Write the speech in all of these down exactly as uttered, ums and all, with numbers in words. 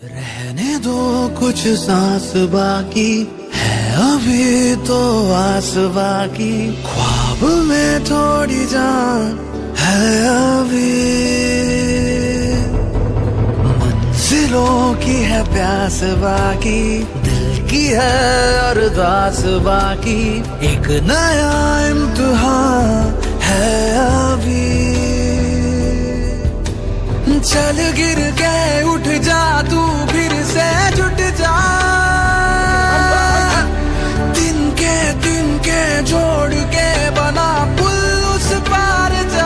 रहने दो कुछ सांस बाकी है, अभी तो आस बाकी, ख्वाब में थोड़ी जान है अभी, मंजिलों की है प्यास बाकी, दिल की है अरदास बाकी, एक नया इम्तिहान है अभी। चल गिर के उठ जा तू, फिर से जुट जा, तिनके तिनके जोड़ के बना पुल उस पार जा।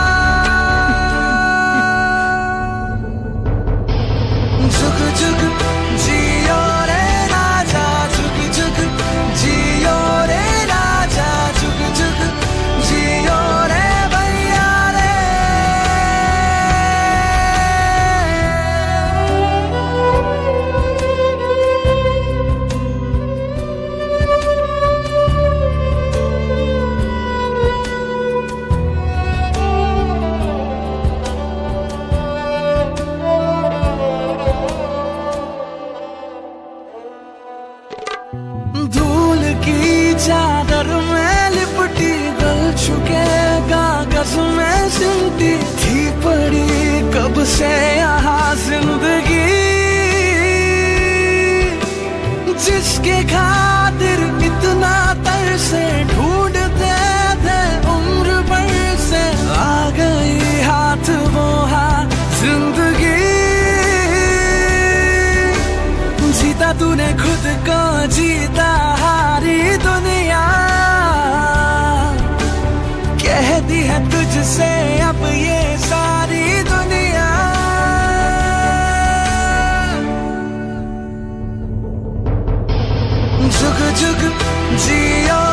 झुक झुक जियो रे राजा, झुक झुक जियो रे राजा, झुक झुक जियो रे भैया रे। धूल की चादर में लिपटी, गल चुके कागज में सिमटी, थी पड़ी कब से यहाँ जिंदगी, जिसके खातिर इतना तरसे ढूंढते थे उम्र भर से, आ गई हाथ वो हाथ जिंदगी। जीता तूने खुद को, जीता हारी दुनिया, कहती है तुझसे अब ये सारी दुनिया। झुक झुक जियो